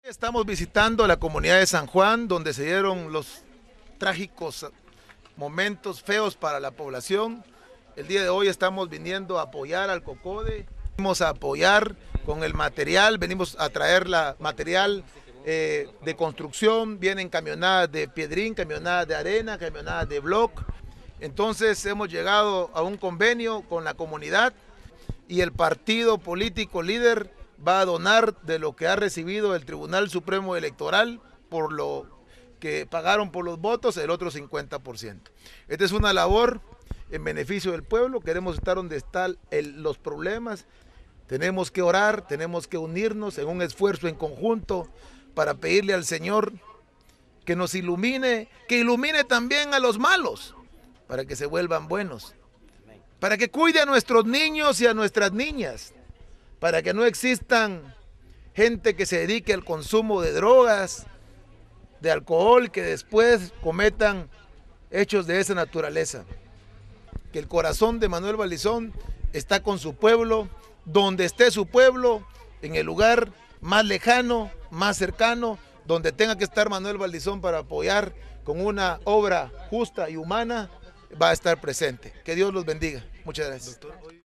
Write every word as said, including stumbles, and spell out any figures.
Estamos visitando la comunidad de San Juan, donde se dieron los trágicos momentos feos para la población. El día de hoy estamos viniendo a apoyar al COCODE, venimos a apoyar con el material, venimos a traer la material eh, de construcción, vienen camionadas de piedrín, camionadas de arena, camionadas de bloc. Entonces hemos llegado a un convenio con la comunidad y el partido político líder va a donar de lo que ha recibido el Tribunal Supremo Electoral por lo que pagaron por los votos, el otro cincuenta por ciento. Esta es una labor en beneficio del pueblo, queremos estar donde están el, los problemas, tenemos que orar, tenemos que unirnos en un esfuerzo en conjunto para pedirle al Señor que nos ilumine, que ilumine también a los malos, para que se vuelvan buenos, para que cuide a nuestros niños y a nuestras niñas, para que no existan gente que se dedique al consumo de drogas, de alcohol, que después cometan hechos de esa naturaleza. Que el corazón de Manuel Valdizón está con su pueblo, donde esté su pueblo, en el lugar más lejano, más cercano, donde tenga que estar Manuel Valdizón para apoyar con una obra justa y humana, va a estar presente. Que Dios los bendiga. Muchas gracias.